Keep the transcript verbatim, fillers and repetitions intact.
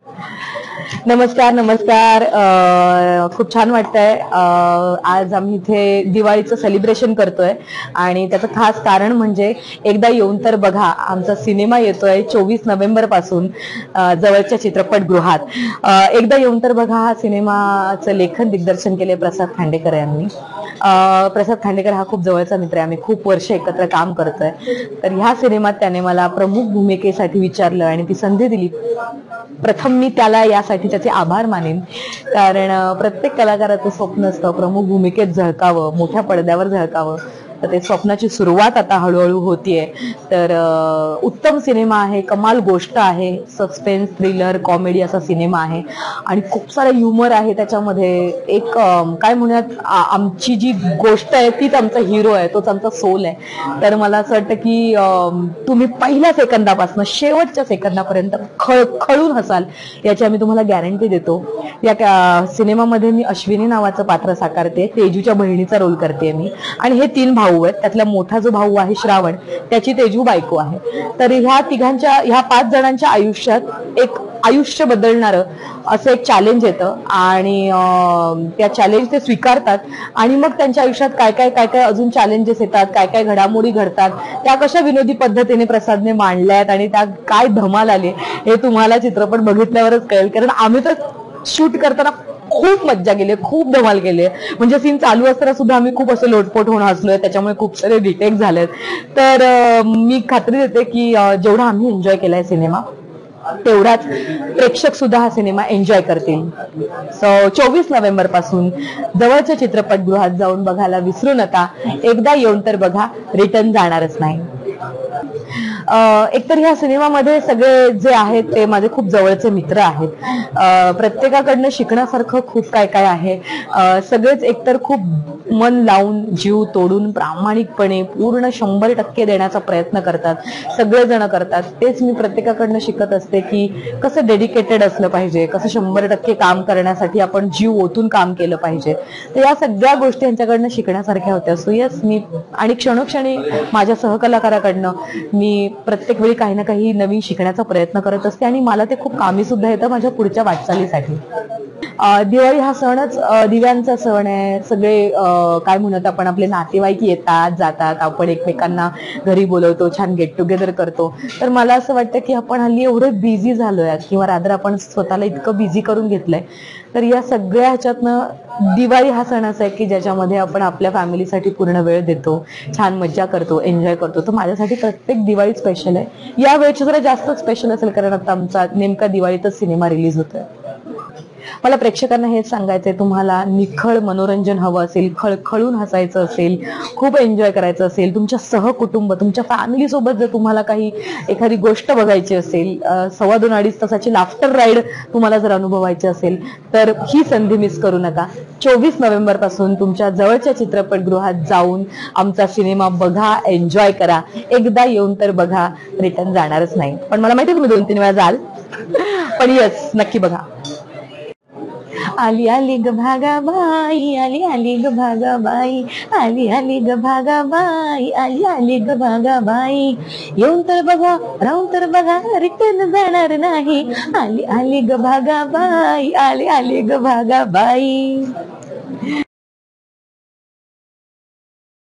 नमस्कार नमस्कार खूप छान वाटतंय. आज आम्ही इथे दिवाळीचं सेलिब्रेशन करतोय आणि त्याचं खास कारण म्हणजे एकदा येऊन तर बघा आमचा सिनेमा येतोय चोवीस नोव्हेंबर पासून जवळच्या चित्रपटगृहात. एकदा येऊन तर बघा हा सिनेमाचं लेखन दिग्दर्शन केले प्रसाद खांडेकर यांनी. प्रसाद खांडेकर हा खूप जवळचा मित्र आहे, आम्ही खूप वर्ष एकत्र काम करतोय. तर ह्या सिनेमात त्याने मला प्रमुख भूमिकेसाठी विचारलं आणि ती संधी दिली. प्रथम मी त्याला यासाठी त्याचे आभार मानेन, कारण प्रत्येक कलाकाराचं स्वप्न असतं प्रमुख भूमिकेत झळकावं, मोठ्या पडद्यावर झळकावं. तर ते स्वप्नाची सुरुवात आता हळूहळू होतीये. तर उत्तम सिनेमा आहे, कमाल गोष्ट आहे, सस्पेन्स थ्रिलर कॉमेडी असा सिनेमा आहे आणि खूप सारा ह्युमर आहे त्याच्यामध्ये. एक काय म्हणूयात, आमची जी गोष्ट आहे तीच आमचा हिरो आहे, तोच आमचा सोल आहे. तर मला असं वाटतं की तुम्ही पहिल्या सेकंदापासून शेवटच्या सेकंदापर्यंत खळखळून हसाल याची आम्ही तुम्हाला गॅरंटी देतो. या सिनेमामध्ये मी अश्विनी नावाचं पात्र साकारते, तेजूच्या बहिणीचा रोल करते मी. आणि हे तीन भाऊ आहेत, त्यातला मोठा जो भाऊ आहे श्रावण, त्याची तेजू बायको आहे. तर ह्या तिघांच्या ह्या पाच जणांच्या आयुष्यात एक आयुष्य बदलणारं असं एक चॅलेंज येतं आणि त्या चॅलेंज ते स्वीकारतात आणि मग त्यांच्या आयुष्यात काय काय काय काय अजून चॅलेंजेस येतात, काय काय घडामोडी घडतात, त्या कशा विनोदी पद्धतीने प्रसादने मांडल्यात आणि त्या काय धमाल आली हे तुम्हाला चित्रपट बघितल्यावरच कळेल. कारण आम्ही तर शूट करताना खूप मज्जा केली, खूप धमाल केली. म्हणजे सीन चालू असताना सुद्धा आम्ही खूप असं लोटपोट होऊन हसलोय, त्याच्यामुळे खूप सारे रिटेक झालेत. तर मी खात्री देते की जेवढा आम्ही एन्जॉय केलाय सिनेमा तेवढाच प्रेक्षक सुद्धा हा सिनेमा एन्जॉय करतील. सो चोवीस नोव्हेंबर पासून जवळच्या चित्रपटगृहात जाऊन बघायला विसरू नका. एकदा येऊन तर बघा, रिटर्न जाणारच नाही. एकतर ह्या सिनेमामध्ये सगळे जे आहेत ते माझे खूप जवळचे मित्र आहेत. प्रत्येकाकडनं शिकण्यासारखं खूप काय काय आहे. सगळेच एकतर खूप मन लावून, जीव तोडून, प्रामाणिकपणे पूर्ण शंभर टक्के देण्याचा प्रयत्न करतात, सगळेजण करतात. तेच मी प्रत्येकाकडनं शिकत असते की कसं डेडिकेटेड असलं पाहिजे, कसं शंभर टक्के काम करण्यासाठी आपण जीव ओतून काम केलं पाहिजे. तर या सगळ्या गोष्टी यांच्याकडनं शिकण्यासारख्या होत्या. सो यस, मी आणि क्षणोक्षणी माझ्या सहकलाकाराकडनं मी प्रत्येक वेळी काही ना काही नवीन शिकण्याचा प्रयत्न करत असते आणि मला ते खूप कामी सुद्धा येतं माझ्या पुढच्या वाटचालीसाठी. दिवाळी हा सणच दिव्यांचा सण आहे. सगळे काय म्हणत आपण आपले नातेवाईक येतात जातात, आपण एकमेकांना घरी बोलवतो, छान गेट टुगेदर करतो. तर मला असं वाटतं की आपण हल्ली एवढं बिझी झालोय किंवा रादर आपण स्वतःला इतकं बिझी करून घेतलंय. तर या सगळ्या ह्याच्यातनं दिवाळी हा सण असा आहे की ज्याच्यामध्ये आपण आपल्या फॅमिलीसाठी पूर्ण वेळ देतो, छान मज्जा करतो, एन्जॉय करतो. तर माझ्यासाठी प्रत्येक दिवाळी स्पेशल आहे. या वेळची जरा जास्त स्पेशल असेल कारण आता आमचा नेमका दिवाळीतच सिनेमा रिलीज होतोय. मला प्रेक्षकांना हेच सांगायचंय, तुम्हाला निखळ मनोरंजन हवं असेल, खळखळून हसायचं असेल, खूप एन्जॉय करायचं असेल, तुमच्या सहकुटुंब तुमच्या फॅमिली सोबत जर तुम्हाला काही एखादी गोष्ट बघायची असेल, सव्वा दोन अडीच तासाची लाफ्टर राईड तुम्हाला जर अनुभवायची असेल तर ही संधी मिस करू नका. चोवीस नोव्हेंबर पासून तुमच्या जवळच्या चित्रपटगृहात जाऊन आमचा सिनेमा बघा, एन्जॉय करा. एकदा येऊन तर बघा, रिटर्न जाणारच नाही. पण मला माहिती तुम्ही दोन तीन वेळा जाल, पण यस, नक्की बघा. आली आली ग भागाबाई, आली आली ग भागाबाई, आली आली ग भागाबाई, आली आली ग भागाबाई. येऊन तर बघा, राहून तर बघा, रिटर्न जाणार नाही. आली आली ग भागाबाई, आली आली ग भागाबाई.